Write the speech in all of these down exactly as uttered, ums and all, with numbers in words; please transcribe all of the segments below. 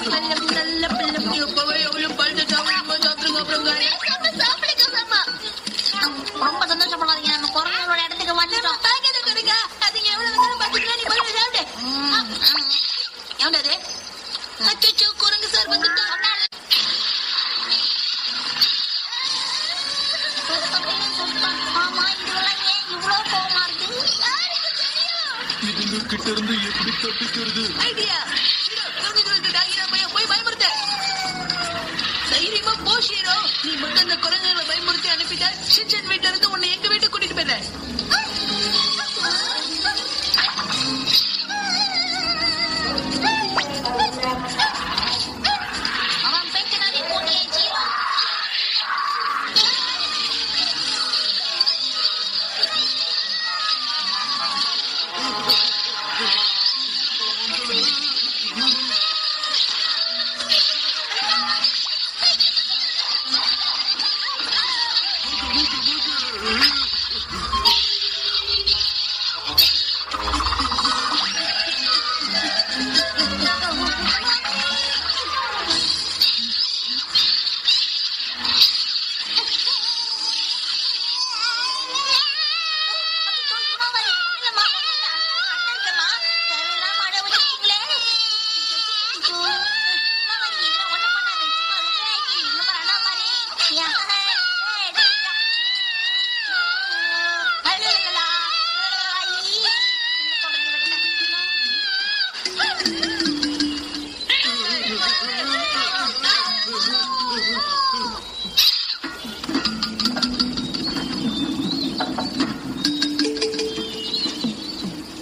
நல்ல பிள்ளை எப்பவே எவ்வளவு பழுத்த சாப்பிடுங்க சாப்பிடுங்க அப்புறம் சாப்பிடுங்க சாமா ரொம்ப சந்தோஷப்படாதீங்க. நம்ம குரங்களோட இடத்துக்கு வந்துட்டோம். அதுங்க எவ்வளவு நேரம் பாத்துக்கலாம். நீ போய் சாப்பிடு. எவ்வளவு அச்சோ குரங்கு சார் வந்துட்டோம். கிட்ட இருந்து எப்படி தப்பிக்கிறது? ஐடியா போய் பயமுறுத்த தைரியமா போ ஷீரோ. நீ மட்டும் அந்த குரங்குகளை பயமுறுத்தி அனுப்பிட்டா சிச்சன் வீட்டுல இருந்து உன்னை எங்க வீட்டுக்கு கூட்டிட்டு போயிடுறேன்.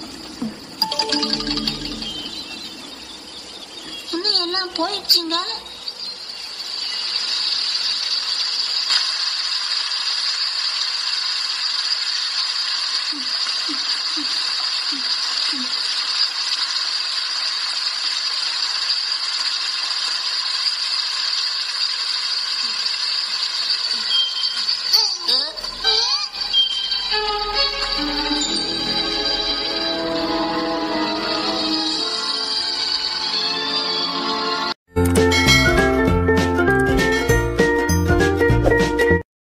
போயிடுச்சுங்க.